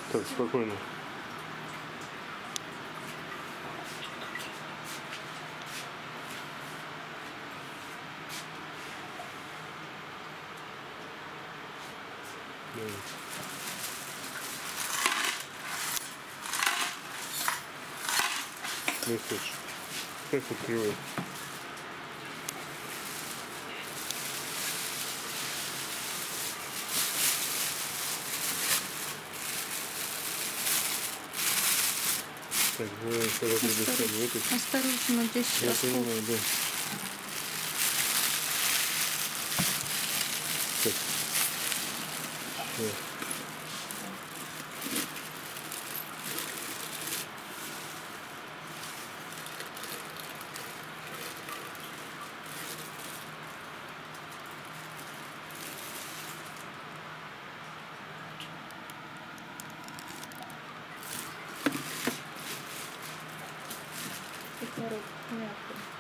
Так, спокойно. Не хочешь. Как открывать? Так, когда предоставим это. Осторожно, здесь Я осколки. понимаю, да. Так. Все. Мягко.